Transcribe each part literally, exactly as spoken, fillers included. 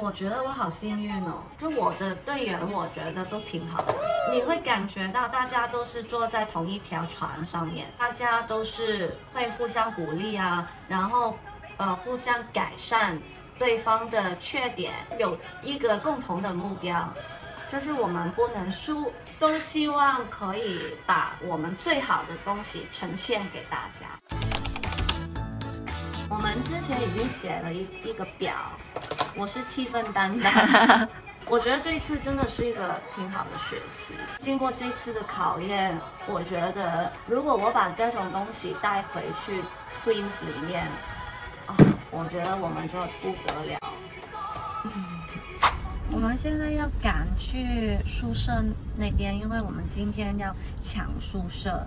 我觉得我好幸运哦，就我的队员，我觉得都挺好的。你会感觉到大家都是坐在同一条船上面，大家都是会互相鼓励啊，然后呃互相改善对方的缺点，有一个共同的目标，就是我们不能输，都希望可以把我们最好的东西呈现给大家。我们之前已经写了一一个表，我是气氛担当。我觉得这一次真的是一个挺好的学习。经过这次的考验，我觉得如果我把这种东西带回去 Twins 里面，哦，我觉得我们就不得了。我们现在要赶去宿舍那边，因为我们今天要抢宿舍。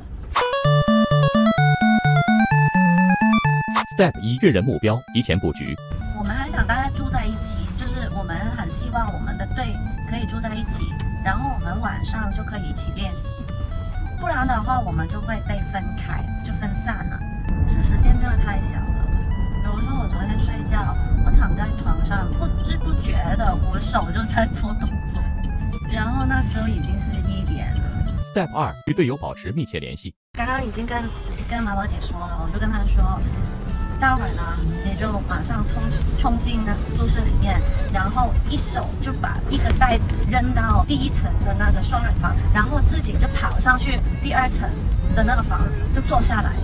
Step 一确认目标，提前布局。 我们还想大家住在一起，就是我们很希望我们的队可以住在一起，然后我们晚上就可以一起练习。不然的话，我们就会被分开，就分散了。时间真的太小了。比如说我昨天睡觉，我躺在床上，不知不觉的我手就在做动作，然后那时候已经是一点了。 Step 二与队友保持密切联系。 刚刚已经跟跟马宝姐说了，我就跟她说，待会儿呢，你就马上冲冲进那宿舍里面，然后一手就把一个袋子扔到第一层的那个双人房，然后自己就跑上去第二层的那个房，就坐下来。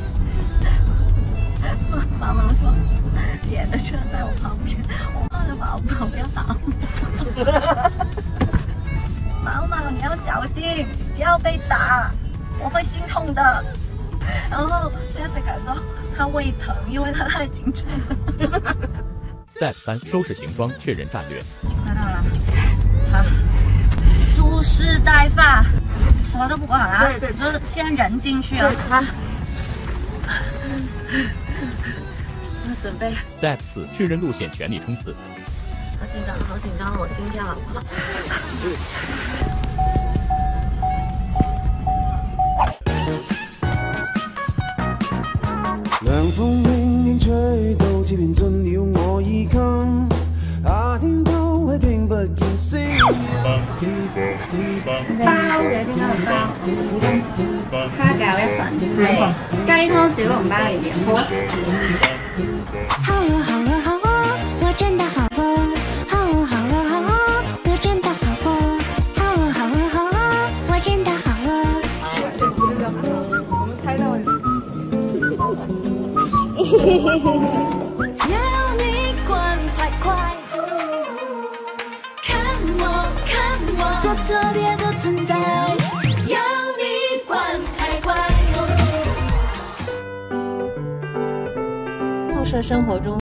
妈妈说，姐的车在我旁边，我怕就把我旁边打。妈妈，你要小心，不要被打，我会心痛的。然后 Jessica 说她胃疼，因为她太紧张了。 Step 三收拾行装，确认战略。 看到了，好，蓄势待发，什么都不管啊，对对，就是先人进去啊。好，准备。 Step 四确认路线，全力冲刺。 好紧张，好紧张，我心跳好快。 涼風輕輕吹到，似便進了我衣襟。夏天都係聽不見聲音。 包嘅點解係包？蝦餃一份，係雞湯小籠包裏面，好啊。 好餓好餓好餓，我真的好餓。好餓好餓好餓，我真的好餓。好餓好餓好餓，我真的好餓。 我们猜到了。 要你管才快，看我看我，做特别的存在。要你管才快。 宿舍生活中